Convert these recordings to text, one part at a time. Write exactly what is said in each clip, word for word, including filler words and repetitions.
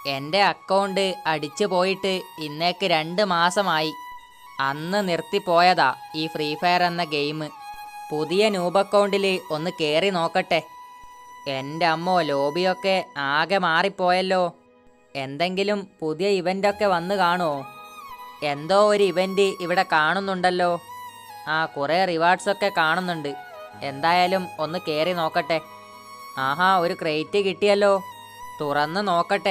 എൻ്റെ അക്കൗണ്ട് അടിച്ചു പോയിട്ട് ഇന്നേക്ക് രണ്ട് മാസമായി. അന്ന് നിർത്തിപ്പോയതാ ഈ ഫ്രീ ഫയർ എന്ന ഗെയിം. പുതിയ ന്യൂബ് അക്കൗണ്ടിൽ ഒന്ന് കയറി നോക്കട്ടെ. എൻ്റെ അമ്മോ, ലോബിയൊക്കെ ആകെ മാറിപ്പോയല്ലോ. എന്തെങ്കിലും പുതിയ ഇവൻ്റൊക്കെ വന്ന് കാണുമോ? എന്തോ ഒരു ഇവൻ്റ് ഇവിടെ കാണുന്നുണ്ടല്ലോ. ആ, കുറേ റിവാർഡ്സൊക്കെ കാണുന്നുണ്ട്. എന്തായാലും ഒന്ന് കയറി നോക്കട്ടെ. ആഹാ, ഒരു ക്രേറ്റ് കിട്ടിയല്ലോ. തുറന്ന് നോക്കട്ടെ.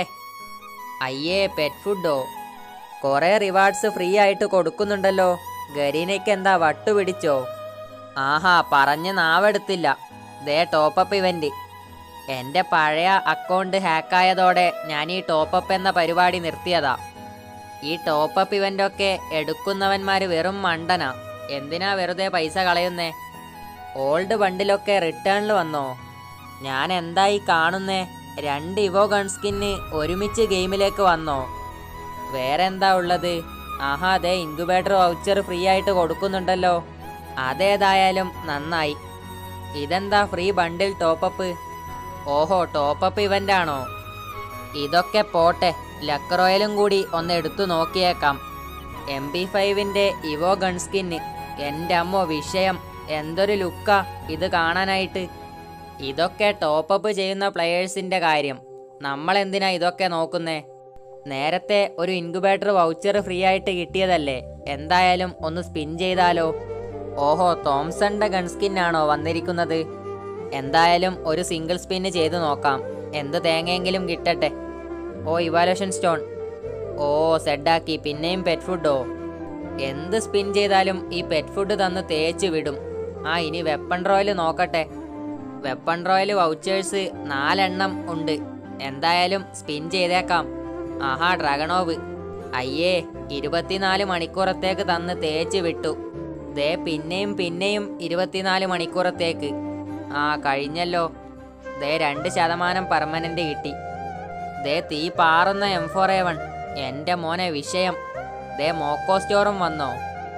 അയ്യേ, പെറ്റ് ഫുഡോ? കുറേ റിവാർഡ്സ് ഫ്രീ ആയിട്ട് കൊടുക്കുന്നുണ്ടല്ലോ. ഗരീനയ്ക്ക് എന്താ വട്ടു പിടിച്ചോ? ആഹാ, പറഞ്ഞ് നാവെടുത്തില്ല. ദേ ടോപ്പപ്പ് ഇവൻ്റ്. എൻ്റെ പഴയ അക്കൗണ്ട് ഹാക്കായതോടെ ഞാൻ ഈ ടോപ്പപ്പ് എന്ന പരിപാടി നിർത്തിയതാ. ഈ ടോപ്പപ്പ് ഇവൻ്റൊക്കെ എടുക്കുന്നവന്മാർ വെറും മണ്ടനാ. എന്തിനാ വെറുതെ പൈസ കളയുന്നേ? ഓൾഡ് ബണ്ടിലൊക്കെ റിട്ടേണിൽ വന്നോ? ഞാൻ എന്തായി കാണുന്നേ? രണ്ട് ഇവോ ഗൺ സ്കിന്ന് ഒരുമിച്ച് ഗെയിമിലേക്ക് വന്നോ? വേറെ എന്താ ഉള്ളത്? ആഹാ, അതെ ഇൻക്യുബേറ്റർ വൗച്ചർ ഫ്രീ ആയിട്ട് കൊടുക്കുന്നുണ്ടല്ലോ. അതേതായാലും നന്നായി. ഇതെന്താ ഫ്രീ ബണ്ടിൽ ടോപ്പപ്പ്? ഓഹോ, ടോപ്പപ്പ് ഇവൻ്റ് ആണോ? ഇതൊക്കെ പോട്ടെ, ലക്ക് റോയലും കൂടി ഒന്ന് എടുത്തു നോക്കിയേക്കാം. എം ബി ഫൈവിൻ്റെ ഇവോ ഗൺ സ്കിന്ന്. എൻ്റെ അമ്മോ, വിഷയം. എന്തൊരു ലുക്കാ ഇത് കാണാനായിട്ട്. ഇതൊക്കെ ടോപ്പപ്പ് ചെയ്യുന്ന പ്ലെയേഴ്സിൻ്റെ കാര്യം. നമ്മളെന്തിനാ ഇതൊക്കെ നോക്കുന്നേ? നേരത്തെ ഒരു ഇൻക്യുബേറ്റർ വൗച്ചർ ഫ്രീ ആയിട്ട് കിട്ടിയതല്ലേ. എന്തായാലും ഒന്ന് സ്പിൻ ചെയ്താലോ? ഓഹോ, തോംസന്റെ ഗൺ സ്കിന്നാണോ വന്നിരിക്കുന്നത്? എന്തായാലും ഒരു സിംഗിൾ സ്പിന്ന് ചെയ്ത് നോക്കാം. എന്ത് തേങ്ങയെങ്കിലും കിട്ടട്ടെ. ഓ, ഇവാലുവേഷൻ സ്റ്റോൺ. ഓ, സെഡാക്കി. പിന്നെയും പെറ്റ് ഫുഡോ? എന്ത് സ്പിൻ ചെയ്താലും ഈ പെറ്റ് ഫുഡ് തന്ന് തേച്ച് വിടും. ആ, ഇനി വെപ്പൺ റോയൽ നോക്കട്ടെ. വെപ്പൺ റോയൽ വൗച്ചേഴ്സ് നാലെണ്ണം ഉണ്ട്. എന്തായാലും സ്പിൻ ചെയ്തേക്കാം. ആഹാ, ഡ്രാഗണോവ്. അയ്യേ, ഇരുപത്തിനാല് മണിക്കൂറത്തേക്ക് തന്ന് തേച്ച് വിട്ടു. ദേ പിന്നെയും പിന്നെയും ഇരുപത്തിനാല് മണിക്കൂറത്തേക്ക്. ആ, കഴിഞ്ഞല്ലോ. ദേ രണ്ട് ശതമാനം പെർമനൻ്റ് കിട്ടി. ദേ തീ പാറുന്ന എം ഫോർ എ വൺ. എൻ്റെ മോനെ, വിഷയം. ദേ മോക്കോ സ്റ്റോറും വന്നോ?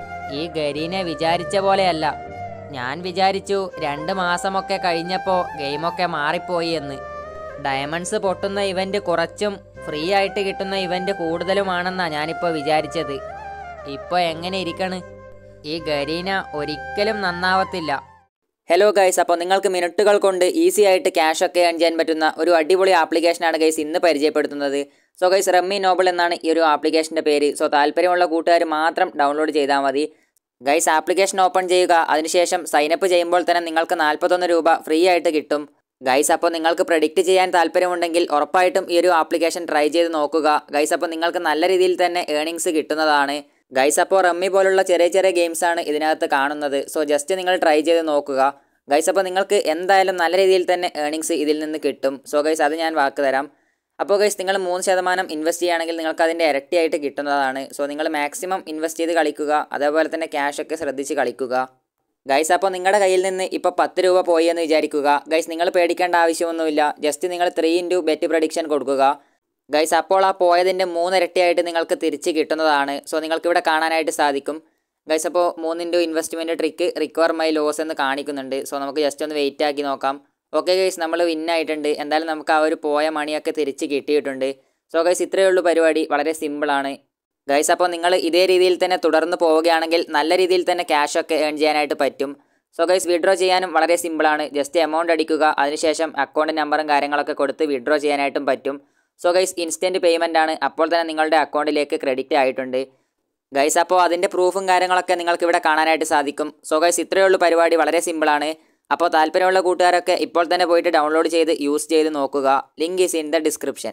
ഈ ഗരീനെ വിചാരിച്ച പോലെയല്ല. ഞാൻ വിചാരിച്ചു രണ്ട് മാസമൊക്കെ കഴിഞ്ഞപ്പോൾ ഗെയിമൊക്കെ മാറിപ്പോയി എന്ന്. ഡയമണ്ട്സ് പൊട്ടുന്ന ഇവൻ്റ് കുറച്ചും ഫ്രീ ആയിട്ട് കിട്ടുന്ന ഇവൻ്റ് കൂടുതലുമാണെന്നാണ് ഞാനിപ്പോൾ വിചാരിച്ചത്. ഇപ്പോൾ എങ്ങനെ ഇരിക്കണ്? ഈ ഗരീന ഒരിക്കലും നന്നാവത്തില്ല. ഹലോ ഗൈസ്, അപ്പോൾ നിങ്ങൾക്ക് മിനിറ്റുകൾ കൊണ്ട് ഈസി ആയിട്ട് ക്യാഷ് ഒക്കെ ഏൺ ചെയ്യാൻ പറ്റുന്ന ഒരു അടിപൊളി ആപ്ലിക്കേഷനാണ് ഗൈസ് ഇന്ന് പരിചയപ്പെടുത്തുന്നത്. സോ ഗൈസ്, റമ്മി നോബിൾ എന്നാണ് ഈ ഒരു ആപ്ലിക്കേഷൻ്റെ പേര്. സോ താല്പര്യമുള്ള കൂട്ടുകാർ മാത്രം ഡൗൺലോഡ് ചെയ്താൽ മതി. ഗൈസ്, ആപ്ലിക്കേഷൻ ഓപ്പൺ ചെയ്യുക. അതിനുശേഷം സൈനപ്പ് ചെയ്യുമ്പോൾ തന്നെ നിങ്ങൾക്ക് നാൽപ്പത്തൊന്ന് രൂപ ഫ്രീ ആയിട്ട് കിട്ടും. ഗൈസ്, അപ്പോൾ നിങ്ങൾക്ക് പ്രെഡിക്റ്റ് ചെയ്യാൻ താല്പര്യമുണ്ടെങ്കിൽ ഉറപ്പായിട്ടും ഈ ഒരു ആപ്ലിക്കേഷൻ ട്രൈ ചെയ്ത് നോക്കുക. ഗൈസ്, അപ്പോൾ നിങ്ങൾക്ക് നല്ല രീതിയിൽ തന്നെ ഏണിങ്സ് കിട്ടുന്നതാണ്. ഗൈസ്, അപ്പോൾ റമ്മി പോലുള്ള ചെറിയ ചെറിയ ഗെയിംസാണ് ഇതിനകത്ത് കാണുന്നത്. സോ ജസ്റ്റ് നിങ്ങൾ ട്രൈ ചെയ്ത് നോക്കുക. ഗൈസ്, അപ്പോൾ നിങ്ങൾക്ക് എന്തായാലും നല്ല രീതിയിൽ തന്നെ ഏണിങ്സ് ഇതിൽ നിന്ന് കിട്ടും. സോ ഗൈസ്, അത് ഞാൻ വാക്ക് തരാം. അപ്പോൾ ഗൈസ്, നിങ്ങൾ മൂന്ന് ശതമാനം ഇൻവെസ്റ്റ് ചെയ്യുകയാണെങ്കിൽ നിങ്ങൾക്ക് അതിൻ്റെ ഇരട്ടിയായിട്ട് കിട്ടുന്നതാണ്. സോ നിങ്ങൾ മാക്സിമം ഇൻവെസ്റ്റ് ചെയ്ത് കളിക്കുക. അതേപോലെ തന്നെ ക്യാഷൊക്കെ ശ്രദ്ധിച്ച് കളിക്കുക. ഗൈസ്, അപ്പോൾ നിങ്ങളുടെ കയ്യിൽ നിന്ന് ഇപ്പോൾ പത്ത് രൂപ പോയി എന്ന് വിചാരിക്കുക. ഗൈസ്, നിങ്ങൾ പേടിക്കേണ്ട ആവശ്യമൊന്നുമില്ല. ജസ്റ്റ് നിങ്ങൾ ത്രീ ഇൻറ്റു ബെറ്റ് പ്രഡിക്ഷൻ കൊടുക്കുക. ഗൈസ്, അപ്പോൾ ആ പോയതിൻ്റെ മൂന്നിരട്ടിയായിട്ട് നിങ്ങൾക്ക് തിരിച്ച് കിട്ടുന്നതാണ്. സോ നിങ്ങൾക്കിവിടെ കാണാനായിട്ട് സാധിക്കും. ഗൈസ്, അപ്പോൾ മൂന്നിൻ്റെ investment trick recover my loss എന്ന് കാണിക്കുന്നുണ്ട്. സോ നമുക്ക് ജസ്റ്റ് ഒന്ന് വെയിറ്റ് ആക്കി നോക്കാം. ഓക്കെ ഗൈസ്, നമ്മൾ വിന്നായിട്ടുണ്ട്. എന്തായാലും നമുക്ക് ആ ഒരു പോയ മണിയൊക്കെ തിരിച്ച് കിട്ടിയിട്ടുണ്ട്. സോ ഗൈസ്, ഇത്രയേ ഉള്ളൂ പരിപാടി. വളരെ സിമ്പിളാണ് ഗൈസ്. അപ്പോൾ നിങ്ങൾ ഇതേ രീതിയിൽ തന്നെ തുടർന്ന് പോവുകയാണെങ്കിൽ നല്ല രീതിയിൽ തന്നെ ക്യാഷൊക്കെ ഏൺ ചെയ്യാനായിട്ട് പറ്റും. സോ ഗൈസ്, വിഡ്രോ ചെയ്യാനും വളരെ സിമ്പിളാണ്. ജസ്റ്റ് എമൗണ്ട് അടിക്കുക. അതിനുശേഷം അക്കൗണ്ട് നമ്പറും കാര്യങ്ങളൊക്കെ കൊടുത്ത് വിഡ്രോ ചെയ്യാനായിട്ടും പറ്റും. സോ ഗൈസ്, ഇൻസ്റ്റൻറ്റ് പേയ്മെൻ്റ് ആണ്. അപ്പോൾ തന്നെ നിങ്ങളുടെ അക്കൗണ്ടിലേക്ക് ക്രെഡിറ്റ് ആയിട്ടുണ്ട്. ഗൈസ്, അപ്പോൾ അതിൻ്റെ പ്രൂഫും കാര്യങ്ങളൊക്കെ നിങ്ങൾക്ക് ഇവിടെ കാണാനായിട്ട് സാധിക്കും. സോ ഗൈസ്, ഇത്രയേ ഉള്ളൂ പരിപാടി. വളരെ സിമ്പിളാണ്. അപ്പോൾ താല്പര്യമുള്ള കൂട്ടുകാരൊക്കെ ഇപ്പോൾ തന്നെ പോയിട്ട് ഡൗൺലോഡ് ചെയ്ത് യൂസ് ചെയ്ത് നോക്കുക. Link is in the description.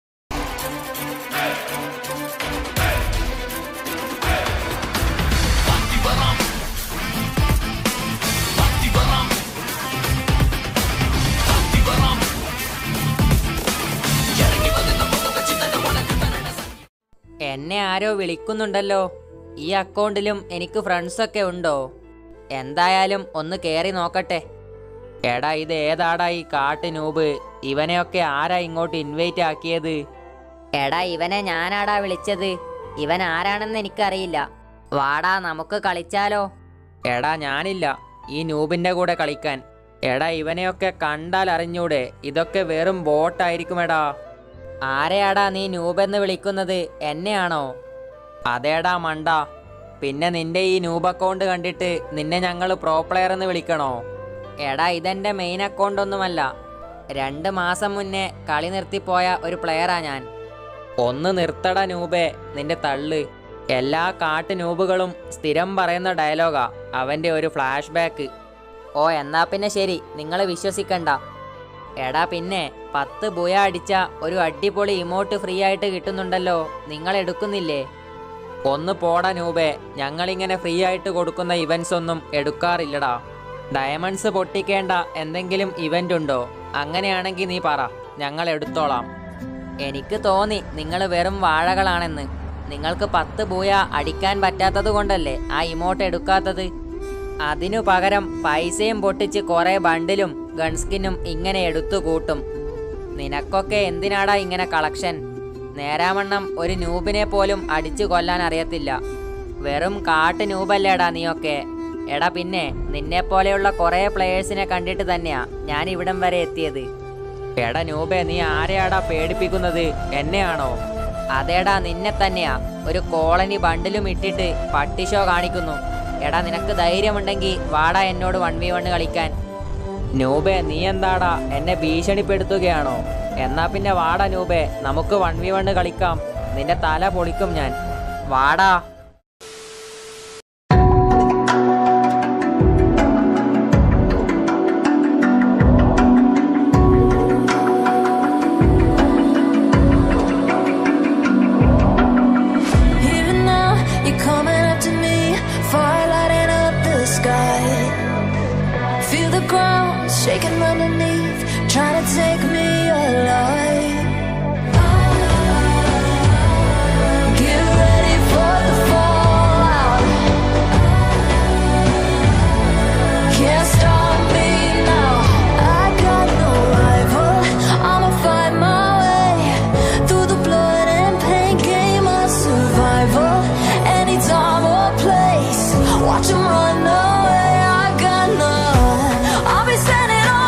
എന്നെ ആരോ വിളിക്കുന്നുണ്ടല്ലോ. ഈ അക്കൗണ്ടിലും എനിക്ക് ഫ്രണ്ട്സൊക്കെ ഉണ്ടോ? എന്തായാലും ഒന്ന് കയറി നോക്കട്ടെ. എടാ, ഇത് ഏതാടാ ഈ കാട്ട് നൂബ്? ഇവനെയൊക്കെ ആരാ ഇങ്ങോട്ട് ഇൻവൈറ്റ് ആക്കിയത്? എടാ, ഇവനെ ഞാനാടാ വിളിച്ചത്. ഇവൻ ആരാണെന്ന് എനിക്കറിയില്ല. വാടാ, നമുക്ക് കളിച്ചാലോ? എടാ, ഞാനില്ല ഈ നൂബിൻ്റെ കൂടെ കളിക്കാൻ. എടാ, ഇവനെയൊക്കെ കണ്ടാൽ അറിഞ്ഞൂടെ? ഇതൊക്കെ വെറും ബോട്ടായിരിക്കുമെടാ. ആരെയാടാ നീ നൂബെന്ന് വിളിക്കുന്നത്? എന്നെയാണോ? അതേടാ മണ്ട. പിന്നെ നിന്റെ ഈ നൂബ് അക്കൗണ്ട് കണ്ടിട്ട് നിന്നെ ഞങ്ങൾ പ്രോ പ്ലെയർ എന്ന് വിളിക്കണോ? എടാ ഇതെൻ്റെ മെയിൻ അക്കൗണ്ട് ഒന്നുമല്ല. രണ്ട് മാസം മുന്നേ കളി നിർത്തിപ്പോയ ഒരു പ്ലെയറാ ഞാൻ. ഒന്ന് നിർത്തട നൂബേ നിന്റെ തള്ള്. എല്ലാ കാട്ട് നൂബുകളും സ്ഥിരം പറയുന്ന ഡയലോഗാ അവൻ്റെ ഒരു ഫ്ലാഷ് ബാക്ക്. ഓ എന്നാ പിന്നെ ശരി, നിങ്ങൾ വിശ്വസിക്കണ്ട. എടാ പിന്നെ പത്ത് ബുയ അടിച്ച ഒരു അടിപൊളി ഇമോട്ട് ഫ്രീ ആയിട്ട് കിട്ടുന്നുണ്ടല്ലോ, നിങ്ങൾ എടുക്കുന്നില്ലേ? ഒന്ന് പോടാ നൂബേ, ഞങ്ങളിങ്ങനെ ഫ്രീ ആയിട്ട് കൊടുക്കുന്ന ഇവൻസ് ഒന്നും എടുക്കാറില്ലടാ. ഡയമണ്ട്സ് പൊട്ടിക്കേണ്ട എന്തെങ്കിലും ഇവൻ്റ് ഉണ്ടോ? അങ്ങനെയാണെങ്കിൽ നീ പറ, ഞങ്ങൾ എടുത്തോളാം. എനിക്ക് തോന്നി നിങ്ങൾ വെറും വാഴകളാണെന്ന്. നിങ്ങൾക്ക് പത്ത് ബൂയ അടിക്കാൻ പറ്റാത്തത് കൊണ്ടല്ലേ ആ ഇമോട്ട് എടുക്കാത്തത്. അതിനു പകരം പൈസയും പൊട്ടിച്ച് കുറേ ബണ്ടിലും ഗൺസ്കിന്നും ഇങ്ങനെ എടുത്തു കൂട്ടും. നിനക്കൊക്കെ എന്തിനാടാ ഇങ്ങനെ കളക്ഷൻ? നേരാവണ്ണം ഒരു നൂബിനെ പോലും അടിച്ചു കൊല്ലാൻ അറിയത്തില്ല. വെറും കാട്ട് നൂബല്ലേടാ നീയൊക്കെ. എടാ പിന്നെ നിന്നെപ്പോലെയുള്ള കുറേ പ്ലെയേഴ്സിനെ കണ്ടിട്ട് തന്നെയാ ഞാൻ ഇവിടം വരെ എത്തിയത്. എടാ നൂബേ, നീ ആരെയാടാ പേടിപ്പിക്കുന്നത്? എന്നെയാണോ? അതേടാ നിന്നെ തന്നെയാ. ഒരു കോളനി ബണ്ടിലും ഇട്ടിട്ട് പട്ടി ഷോ കാണിക്കുന്നു. എടാ നിനക്ക് ധൈര്യമുണ്ടെങ്കിൽ വാടാ എന്നോട് വൺ വി വൺ കളിക്കാൻ. നൂബേ, നീ എന്താടാ എന്നെ ഭീഷണിപ്പെടുത്തുകയാണോ? എന്നാ പിന്നെ വാടാ നൂബേ, നമുക്ക് വൺ വി വൺ കളിക്കാം. നിന്റെ തല പൊളിക്കും ഞാൻ. വാടാ. Shaking underneath, trying to take me alive. Get ready for the fallout. Can't stop me now. I got no rival. I'ma fight my way through the blood and pain. Game of survival. Any time or place, watch 'em run away. I got no. I'll be standing.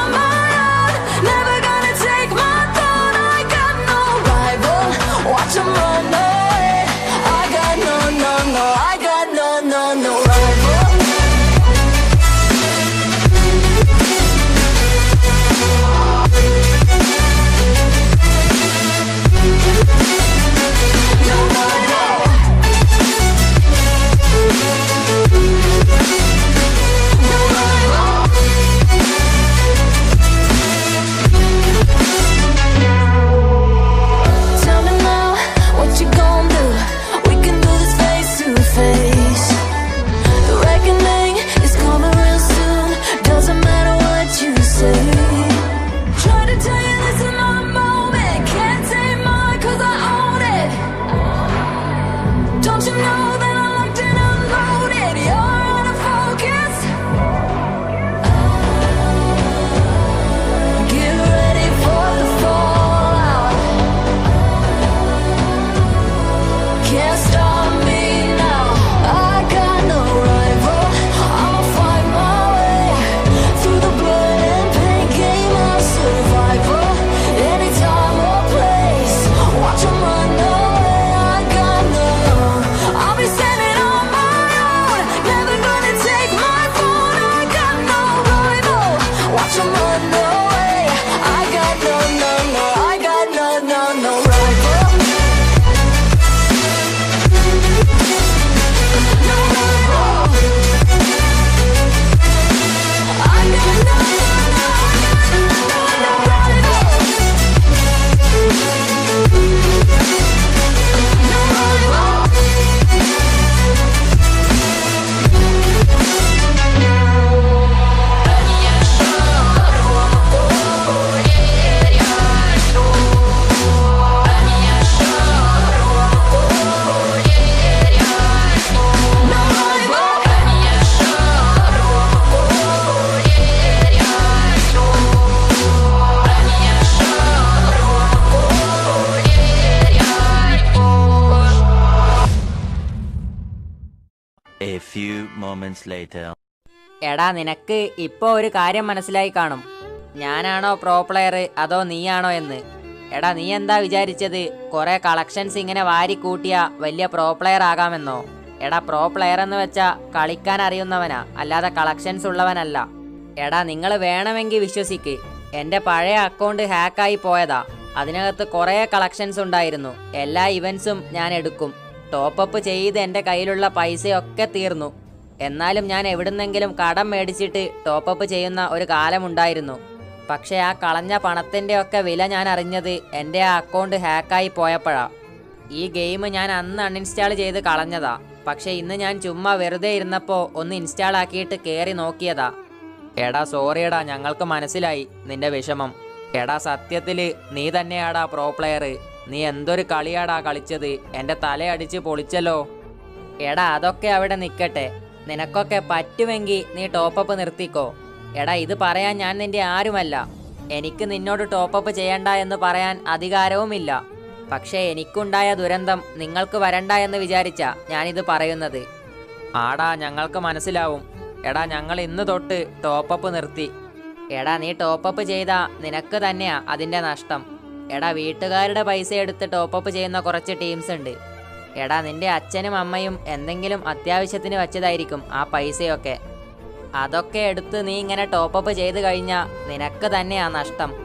A few moments later. എടാ നിനക്ക് ഇപ്പോൾ ഒരു കാര്യം മനസ്സിലായി കാണും. ഞാനാണോ pro player അതോ നീയാണോ എന്ന്. എടാ നീ എന്താ വിചാരിച്ചത് കുറേ കളക്ഷൻസ് ഇങ്ങനെ വാരി കൂട്ടിയ വലിയ പ്രോ പ്ലെയർ ആകാമെന്നോ? എടാ പ്രോ പ്ലെയർ എന്ന് വെച്ചാൽ കളിക്കാൻ അറിയുന്നവനാ, അല്ലാതെ കളക്ഷൻസ് ഉള്ളവനല്ല. എടാ നിങ്ങൾ വേണമെങ്കിൽ വിശ്വസിക്ക്, എൻ്റെ പഴയ അക്കൗണ്ട് ഹാക്കായി പോയതാ. അതിനകത്ത് കുറേ കളക്ഷൻസ് ഉണ്ടായിരുന്നു. എല്ലാ ഇവൻസും ഞാൻ എടുക്കും. ടോപ്പപ്പ് ചെയ്ത് എൻ്റെ കയ്യിലുള്ള പൈസയൊക്കെ തീർന്നു. എന്നാലും ഞാൻ എവിടുന്നെങ്കിലും കടം മേടിച്ചിട്ട് ടോപ്പപ്പ് ചെയ്യുന്ന ഒരു കാലമുണ്ടായിരുന്നു. പക്ഷേ ആ കളഞ്ഞ പണത്തിൻ്റെ ഒക്കെ വില ഞാൻ അറിഞ്ഞത് എൻ്റെ ആ അക്കൗണ്ട് ഹാക്കായി പോയപ്പോഴാ. ഈ ഗെയിം ഞാൻ അന്ന് അൺഇൻസ്റ്റാൾ ചെയ്ത് കളഞ്ഞതാ. പക്ഷേ ഇന്ന് ഞാൻ ചുമ്മാ വെറുതെ ഇരുന്നപ്പോൾ ഒന്ന് ഇൻസ്റ്റാൾ ആക്കിയിട്ട് കയറി നോക്കിയതാ. എടാ സോറിയടാ, ഞങ്ങൾക്ക് മനസ്സിലായി നിന്റെ വിഷമം. എടാ സത്യത്തിൽ നീ തന്നെയാടാ പ്രോ പ്ലെയർ. നീ എന്തൊരു കളിയാടാ കളിച്ചത്, എൻ്റെ തലയടിച്ച് പൊളിച്ചല്ലോ. എടാ അതൊക്കെ അവിടെ നിൽക്കട്ടെ, നിനക്കൊക്കെ പറ്റുമെങ്കിൽ നീ ടോപ്പപ്പ് നിർത്തിക്കോ. എടാ ഇത് പറയാൻ ഞാൻ നിന്റെ ആരുമല്ല. എനിക്ക് നിന്നോട് ടോപ്പപ്പ് ചെയ്യണ്ട എന്ന് പറയാൻ അധികാരവുമില്ല. പക്ഷേ എനിക്കുണ്ടായ ദുരന്തം നിങ്ങൾക്ക് വരണ്ട എന്ന് വിചാരിച്ചാ ഞാനിത് പറയുന്നത്. ആടാ ഞങ്ങൾക്ക് മനസ്സിലാവും. എടാ ഞങ്ങൾ ഇന്ന് തൊട്ട് ടോപ്പപ്പ് നിർത്തി. എടാ നീ ടോപ്പപ്പ് ചെയ്താ നിനക്ക് തന്നെയാ അതിൻ്റെ നഷ്ടം. എടാ വീട്ടുകാരുടെ പൈസ എടുത്ത് ടോപ്പപ്പ് ചെയ്യുന്ന കുറച്ച് ടീംസ് ഉണ്ട്. എടാ നിന്റെ അച്ഛനും അമ്മയും എന്തെങ്കിലും അത്യാവശ്യത്തിന് വെച്ചതായിരിക്കും ആ പൈസയൊക്കെ. അതൊക്കെ എടുത്ത് നീ ഇങ്ങനെ ടോപ്പപ്പ് ചെയ്ത് കഴിഞ്ഞാൽ നിനക്ക് തന്നെയാ നഷ്ടം.